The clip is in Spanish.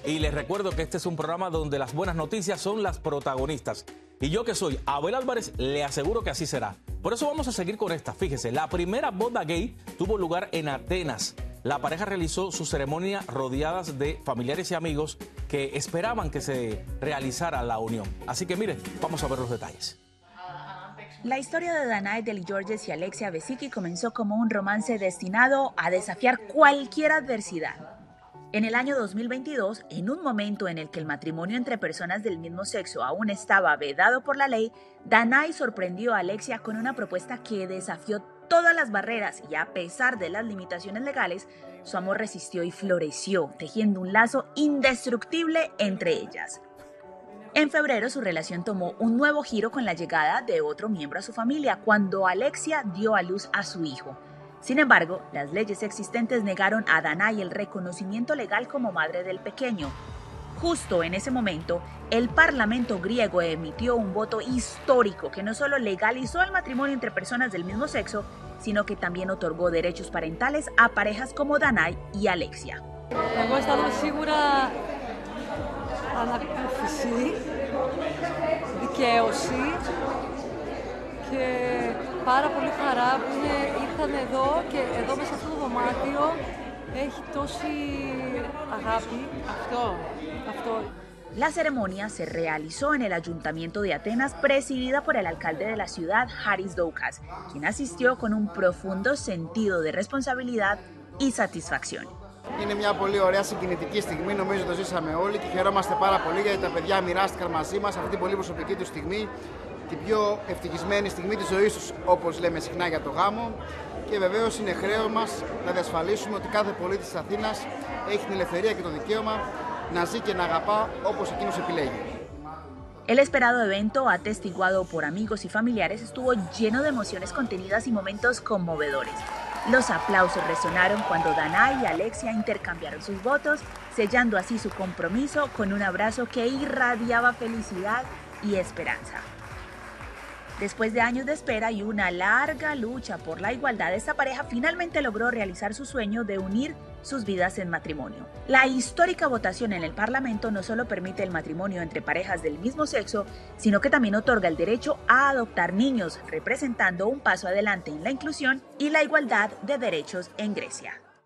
Y les recuerdo que este es un programa donde las buenas noticias son las protagonistas. Y yo que soy Abel Álvarez, le aseguro que así será. Por eso vamos a seguir con esta. Fíjese, la primera boda gay tuvo lugar en Atenas. La pareja realizó su ceremonia rodeadas de familiares y amigos que esperaban que se realizara la unión. Así que miren, vamos a ver los detalles. La historia de Danae Deli-Georges y Alexia Vesicki comenzó como un romance destinado a desafiar cualquier adversidad. En el año 2022, en un momento en el que el matrimonio entre personas del mismo sexo aún estaba vedado por la ley, Danae sorprendió a Alexia con una propuesta que desafió todas las barreras y a pesar de las limitaciones legales, su amor resistió y floreció, tejiendo un lazo indestructible entre ellas. En febrero, su relación tomó un nuevo giro con la llegada de otro miembro a su familia, cuando Alexia dio a luz a su hijo. Sin embargo, las leyes existentes negaron a Danae el reconocimiento legal como madre del pequeño. Justo en ese momento, el Parlamento griego emitió un voto histórico que no solo legalizó el matrimonio entre personas del mismo sexo, sino que también otorgó derechos parentales a parejas como Danae y Alexia. Ανακούφιση, δικαίωση και πάρα πολύ χαρά που ήρθαν εδώ και εδώ μέσα σε αυτό το δωμάτιο έχει τόση αγάπη. Αυτό. La ceremonia se realizó en el Ayuntamiento de Atenas, presidida por el alcalde de la ciudad, Haris Doukas, quien asistió con un profundo sentido de responsabilidad y satisfacción. Είναι μια πολύ ωραία συγκινητική στιγμή, νομίζω το ζήσαμε όλοι και χαιρόμαστε πάρα πολύ γιατί τα παιδιά μοιράστηκαν μαζί μας αυτή την πολύ προσωπική του στιγμή, την πιο ευτυχισμένη στιγμή της ζωής τους, όπως λέμε συχνά για το γάμο. Και βεβαίως είναι χρέος μας να διασφαλίσουμε ότι κάθε πολίτης της Αθήνας έχει την ελευθερία και το δικαίωμα να ζει και να αγαπά όπως εκείνος επιλέγει. El esperado evento, atestiguado por amigos y familiares, estuvo lleno de emociones contenidas y momentos conmovedores. Los aplausos resonaron cuando Danae y Alexia intercambiaron sus votos, sellando así su compromiso con un abrazo que irradiaba felicidad y esperanza. Después de años de espera y una larga lucha por la igualdad, esta pareja finalmente logró realizar su sueño de unir sus vidas en matrimonio. La histórica votación en el Parlamento no solo permite el matrimonio entre parejas del mismo sexo, sino que también otorga el derecho a adoptar niños, representando un paso adelante en la inclusión y la igualdad de derechos en Grecia.